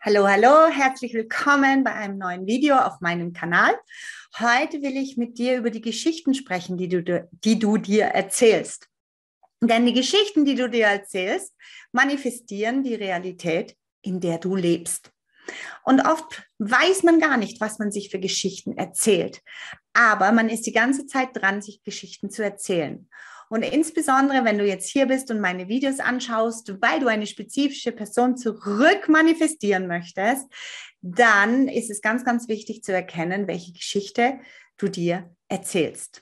Hallo, hallo, herzlich willkommen bei einem neuen Video auf meinem Kanal. Heute will ich mit dir über die Geschichten sprechen, die du dir erzählst. Denn die Geschichten, die du dir erzählst, manifestieren die Realität, in der du lebst. Und oft weiß man gar nicht, was man sich für Geschichten erzählt. Aber man ist die ganze Zeit dran, sich Geschichten zu erzählen. Und insbesondere, wenn du jetzt hier bist und meine Videos anschaust, weil du eine spezifische Person zurück manifestieren möchtest, dann ist es ganz, ganz wichtig zu erkennen, welche Geschichte du dir erzählst.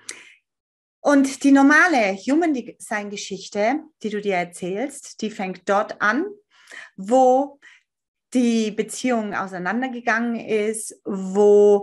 Und die normale Human Design Geschichte, die du dir erzählst, die fängt dort an, wo die Beziehung auseinandergegangen ist, wo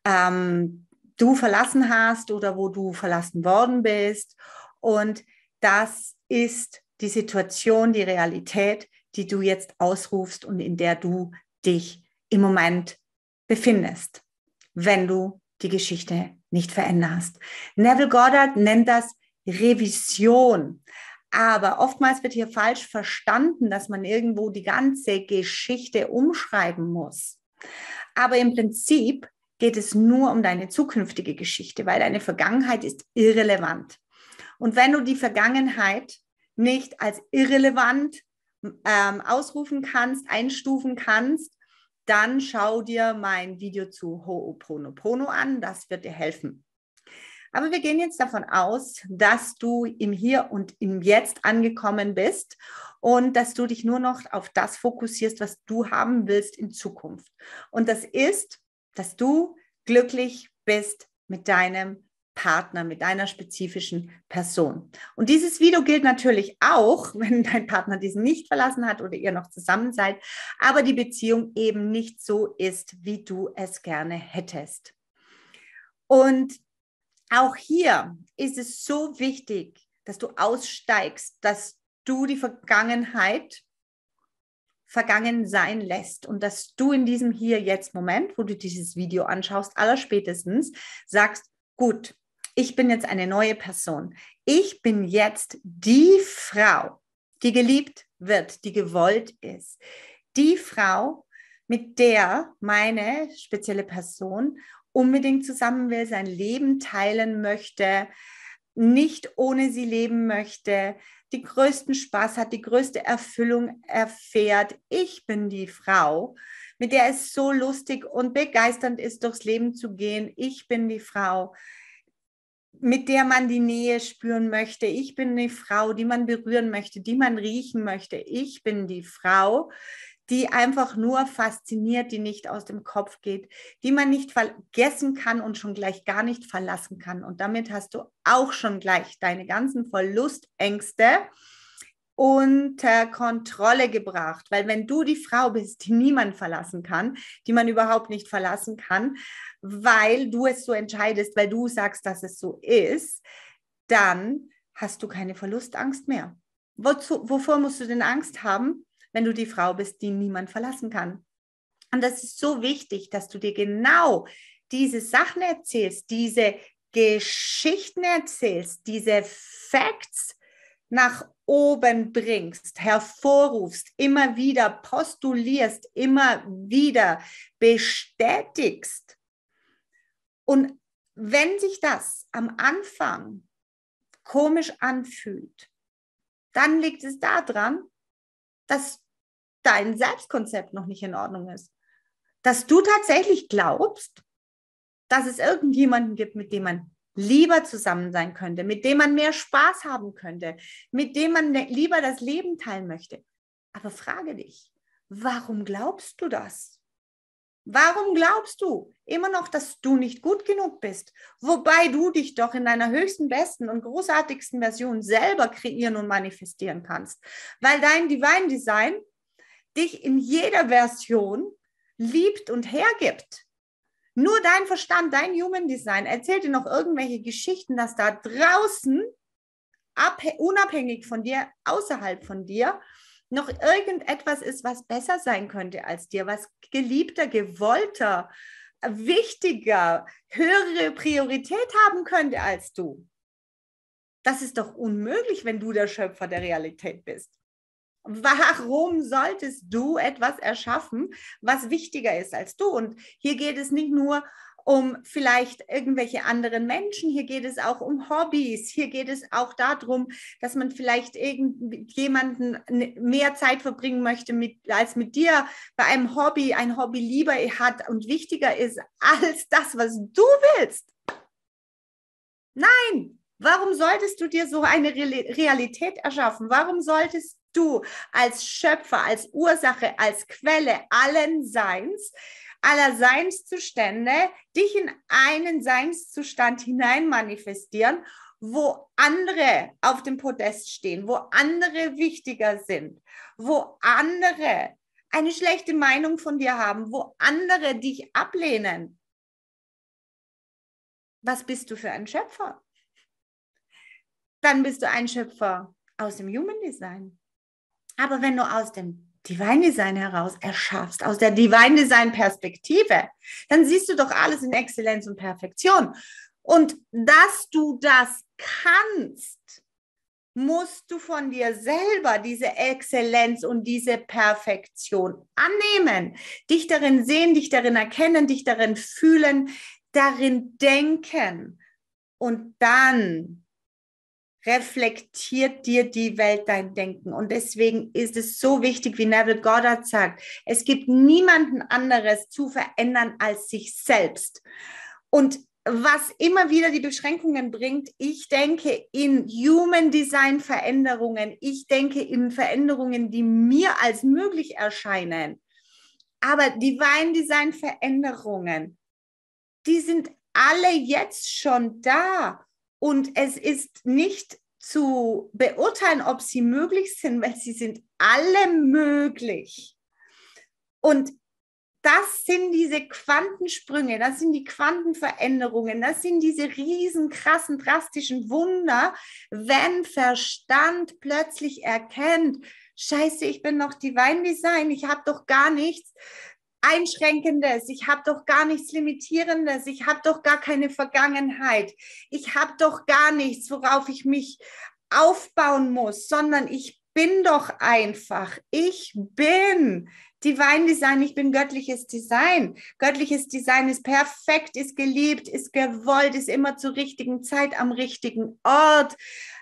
du verlassen hast oder wo du verlassen worden bist. Und das ist die Situation, die Realität, die du jetzt ausrufst und in der du dich im Moment befindest, wenn du die Geschichte nicht veränderst. Neville Goddard nennt das Revision. Aber oftmals wird hier falsch verstanden, dass man irgendwo die ganze Geschichte umschreiben muss. Aber im Prinzip geht es nur um deine zukünftige Geschichte, weil deine Vergangenheit ist irrelevant. Und wenn du die Vergangenheit nicht als irrelevant ausrufen kannst, einstufen kannst, dann schau dir mein Video zu Ho'oponopono an, das wird dir helfen. Aber wir gehen jetzt davon aus, dass du im Hier und im Jetzt angekommen bist und dass du dich nur noch auf das fokussierst, was du haben willst in Zukunft. Und das ist, dass du glücklich bist mit deinem Partner, mit deiner spezifischen Person. Und dieses Video gilt natürlich auch, wenn dein Partner diesen nicht verlassen hat oder ihr noch zusammen seid, aber die Beziehung eben nicht so ist, wie du es gerne hättest. Und auch hier ist es so wichtig, dass du aussteigst, dass du die Vergangenheit vergangen sein lässt und dass du in diesem Hier-Jetzt-Moment, wo du dieses Video anschaust, allerspätestens sagst, gut, ich bin jetzt eine neue Person. Ich bin jetzt die Frau, die geliebt wird, die gewollt ist. Die Frau, mit der meine spezielle Person unbedingt zusammen will, sein Leben teilen möchte, nicht ohne sie leben möchte, die größten Spaß hat, die größte Erfüllung erfährt. Ich bin die Frau, mit der es so lustig und begeisternd ist, durchs Leben zu gehen. Ich bin die Frau, mit der man die Nähe spüren möchte. Ich bin die Frau, die man berühren möchte, die man riechen möchte. Ich bin die Frau, die einfach nur fasziniert, die nicht aus dem Kopf geht, die man nicht vergessen kann und schon gleich gar nicht verlassen kann. Und damit hast du auch schon gleich deine ganzen Verlustängste unter Kontrolle gebracht. Weil wenn du die Frau bist, die niemand verlassen kann, die man überhaupt nicht verlassen kann, weil du es so entscheidest, weil du sagst, dass es so ist, dann hast du keine Verlustangst mehr. Wovor musst du denn Angst haben, wenn du die Frau bist, die niemand verlassen kann? Und das ist so wichtig, dass du dir genau diese Sachen erzählst, diese Geschichten erzählst, diese Facts nach oben bringst, hervorrufst, immer wieder postulierst, immer wieder bestätigst. Und wenn sich das am Anfang komisch anfühlt, dann liegt es daran, dass dein Selbstkonzept noch nicht in Ordnung ist. Dass du tatsächlich glaubst, dass es irgendjemanden gibt, mit dem man lieber zusammen sein könnte, mit dem man mehr Spaß haben könnte, mit dem man lieber das Leben teilen möchte. Aber frage dich, warum glaubst du das? Warum glaubst du immer noch, dass du nicht gut genug bist? Wobei du dich doch in deiner höchsten, besten und großartigsten Version selber kreieren und manifestieren kannst. Weil dein Divine Design dich in jeder Version liebt und hergibt. Nur dein Verstand, dein Human Design erzählt dir noch irgendwelche Geschichten, dass da draußen, unabhängig von dir, außerhalb von dir, noch irgendetwas ist, was besser sein könnte als dir, was geliebter, gewollter, wichtiger, höhere Priorität haben könnte als du. Das ist doch unmöglich, wenn du der Schöpfer der Realität bist. Warum solltest du etwas erschaffen, was wichtiger ist als du? Und hier geht es nicht nur um vielleicht irgendwelche anderen Menschen, hier geht es auch um Hobbys, hier geht es auch darum, dass man vielleicht irgendjemanden mehr Zeit verbringen möchte als mit dir, bei einem Hobby, ein Hobby lieber hat und wichtiger ist als das, was du willst. Nein, warum solltest du dir so eine Realität erschaffen? Warum solltest du als Schöpfer, als Ursache, als Quelle allen Seins, aller Seinszustände, dich in einen Seinszustand hinein manifestieren, wo andere auf dem Podest stehen, wo andere wichtiger sind, wo andere eine schlechte Meinung von dir haben, wo andere dich ablehnen? Was bist du für ein Schöpfer? Dann bist du ein Schöpfer aus dem Human Design. Aber wenn du aus dem Divine Design heraus erschaffst, aus der Divine Design Perspektive, dann siehst du doch alles in Exzellenz und Perfektion. Und dass du das kannst, musst du von dir selber diese Exzellenz und diese Perfektion annehmen, dich darin sehen, dich darin erkennen, dich darin fühlen, darin denken. Und dann reflektiert dir die Welt dein Denken. Und deswegen ist es so wichtig, wie Neville Goddard sagt, es gibt niemanden anderes zu verändern als sich selbst. Und was immer wieder die Beschränkungen bringt, ich denke in Human Design Veränderungen, ich denke in Veränderungen, die mir als möglich erscheinen. Aber Divine Design Veränderungen, die sind alle jetzt schon da. Und es ist nicht zu beurteilen, ob sie möglich sind, weil sie sind alle möglich. Und das sind diese Quantensprünge, das sind die Quantenveränderungen, das sind diese riesen, krassen, drastischen Wunder, wenn Verstand plötzlich erkennt, Scheiße, ich bin noch Divine Design, ich habe doch gar nichts Einschränkendes, ich habe doch gar nichts Limitierendes, ich habe doch gar keine Vergangenheit, ich habe doch gar nichts, worauf ich mich aufbauen muss, sondern ich bin doch einfach, ich bin Divine Design, ich bin göttliches Design. Göttliches Design ist perfekt, ist geliebt, ist gewollt, ist immer zur richtigen Zeit am richtigen Ort,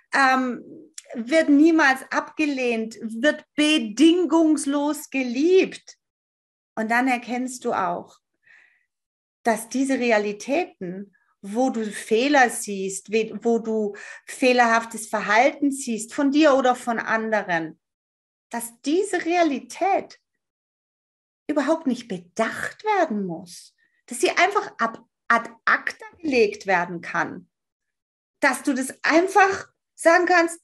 wird niemals abgelehnt, wird bedingungslos geliebt. Und dann erkennst du auch, dass diese Realitäten, wo du Fehler siehst, wo du fehlerhaftes Verhalten siehst, von dir oder von anderen, dass diese Realität überhaupt nicht bedacht werden muss, dass sie einfach ad acta gelegt werden kann, dass du das einfach sagen kannst,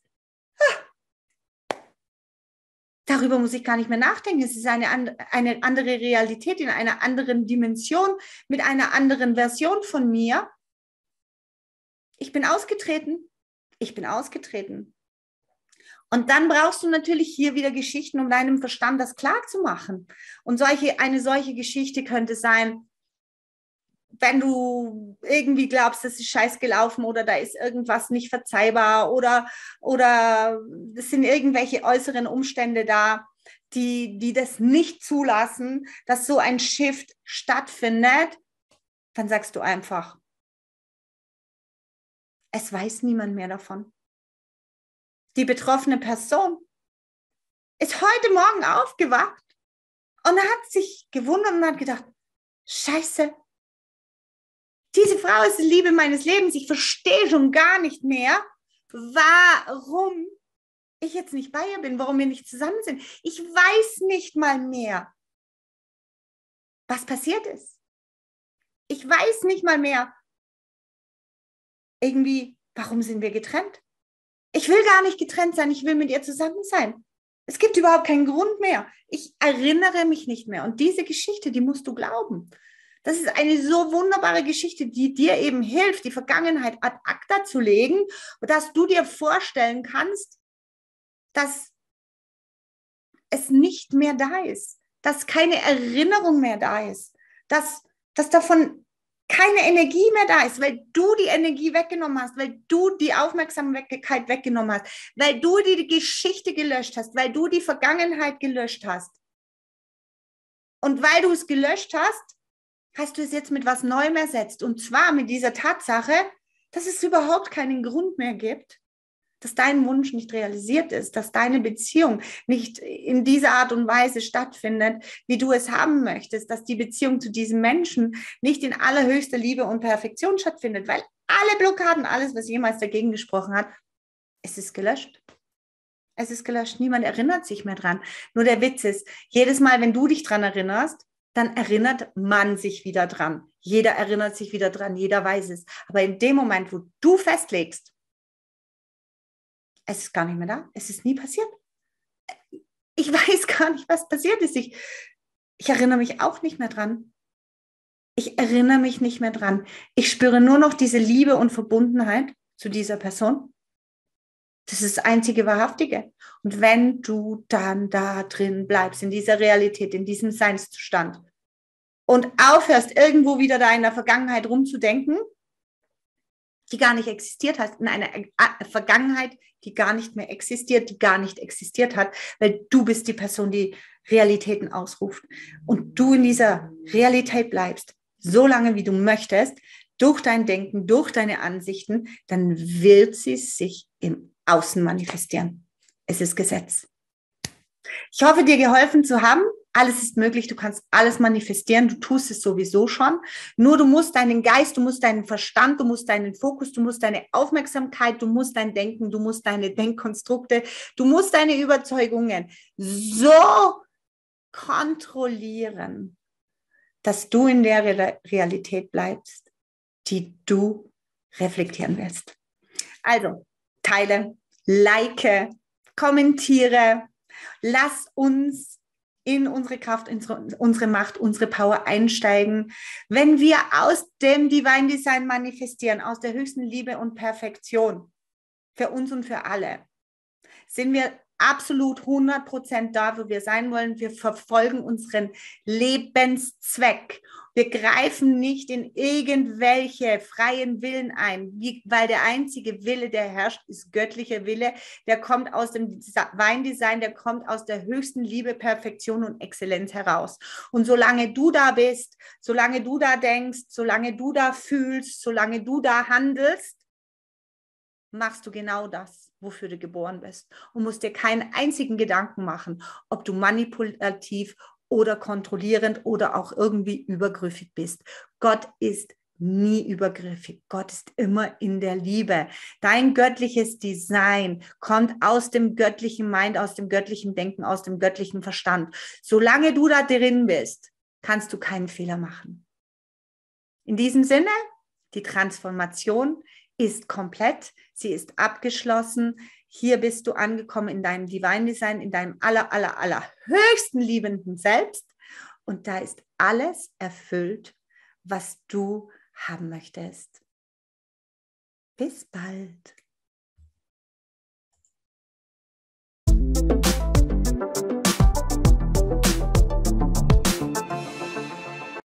darüber muss ich gar nicht mehr nachdenken. Es ist eine andere Realität in einer anderen Dimension, mit einer anderen Version von mir. Ich bin ausgetreten. Ich bin ausgetreten. Und dann brauchst du natürlich hier wieder Geschichten, um deinem Verstand das klar zu machen. Und eine solche Geschichte könnte sein, wenn du irgendwie glaubst, das ist scheiß gelaufen oder da ist irgendwas nicht verzeihbar oder es sind irgendwelche äußeren Umstände da, die das nicht zulassen, dass so ein Shift stattfindet, dann sagst du einfach, es weiß niemand mehr davon. Die betroffene Person ist heute Morgen aufgewacht und hat sich gewundert und hat gedacht, Scheiße, diese Frau ist die Liebe meines Lebens. Ich verstehe schon gar nicht mehr, warum ich jetzt nicht bei ihr bin, warum wir nicht zusammen sind. Ich weiß nicht mal mehr, was passiert ist. Ich weiß nicht mal mehr, irgendwie, warum sind wir getrennt? Ich will gar nicht getrennt sein, ich will mit ihr zusammen sein. Es gibt überhaupt keinen Grund mehr. Ich erinnere mich nicht mehr. Und diese Geschichte, die musst du glauben. Das ist eine so wunderbare Geschichte, die dir eben hilft, die Vergangenheit ad acta zu legen, dass du dir vorstellen kannst, dass es nicht mehr da ist, dass keine Erinnerung mehr da ist, dass davon keine Energie mehr da ist, weil du die Energie weggenommen hast, weil du die Aufmerksamkeit weggenommen hast, weil du die Geschichte gelöscht hast, weil du die Vergangenheit gelöscht hast. Und weil du es gelöscht hast, hast du es jetzt mit was Neuem ersetzt. Und zwar mit dieser Tatsache, dass es überhaupt keinen Grund mehr gibt, dass dein Wunsch nicht realisiert ist, dass deine Beziehung nicht in dieser Art und Weise stattfindet, wie du es haben möchtest, dass die Beziehung zu diesem Menschen nicht in allerhöchster Liebe und Perfektion stattfindet, weil alle Blockaden, alles, was jemals dagegen gesprochen hat, es ist gelöscht. Es ist gelöscht. Niemand erinnert sich mehr dran. Nur der Witz ist, jedes Mal, wenn du dich dran erinnerst, dann erinnert man sich wieder dran. Jeder erinnert sich wieder dran, jeder weiß es. Aber in dem Moment, wo du festlegst, es ist gar nicht mehr da, es ist nie passiert. Ich weiß gar nicht, was passiert ist. Ich erinnere mich auch nicht mehr dran. Ich erinnere mich nicht mehr dran. Ich spüre nur noch diese Liebe und Verbundenheit zu dieser Person. Das ist das einzige Wahrhaftige. Und wenn du dann da drin bleibst, in dieser Realität, in diesem Seinszustand und aufhörst, irgendwo wieder da in der Vergangenheit rumzudenken, die gar nicht existiert hat, in einer Vergangenheit, die gar nicht mehr existiert, die gar nicht existiert hat, weil du bist die Person, die Realitäten ausruft. Und du in dieser Realität bleibst, so lange wie du möchtest, durch dein Denken, durch deine Ansichten, dann wird sie sich im Außen manifestieren. Es ist Gesetz. Ich hoffe, dir geholfen zu haben. Alles ist möglich, du kannst alles manifestieren, du tust es sowieso schon. Nur du musst deinen Geist, du musst deinen Verstand, du musst deinen Fokus, du musst deine Aufmerksamkeit, du musst dein Denken, du musst deine Denkkonstrukte, du musst deine Überzeugungen so kontrollieren, dass du in der Realität bleibst, die du reflektieren willst. Also, teile, like, kommentiere, lass uns in unsere Kraft, unsere Macht, unsere Power einsteigen. Wenn wir aus dem Divine Design manifestieren, aus der höchsten Liebe und Perfektion, für uns und für alle, sind wir absolut 100% da, wo wir sein wollen. Wir verfolgen unseren Lebenszweck. Wir greifen nicht in irgendwelche freien Willen ein, weil der einzige Wille, der herrscht, ist göttlicher Wille. Der kommt aus dem Divine Design, der kommt aus der höchsten Liebe, Perfektion und Exzellenz heraus. Und solange du da bist, solange du da denkst, solange du da fühlst, solange du da handelst, machst du genau das, wofür du geboren bist und musst dir keinen einzigen Gedanken machen, ob du manipulativ oder kontrollierend oder auch irgendwie übergriffig bist. Gott ist nie übergriffig. Gott ist immer in der Liebe. Dein göttliches Design kommt aus dem göttlichen Mind, aus dem göttlichen Denken, aus dem göttlichen Verstand. Solange du da drin bist, kannst du keinen Fehler machen. In diesem Sinne, die Transformation ist komplett, sie ist abgeschlossen. Hier bist du angekommen in deinem Divine Design, in deinem allerhöchsten liebenden Selbst. Und da ist alles erfüllt, was du haben möchtest. Bis bald.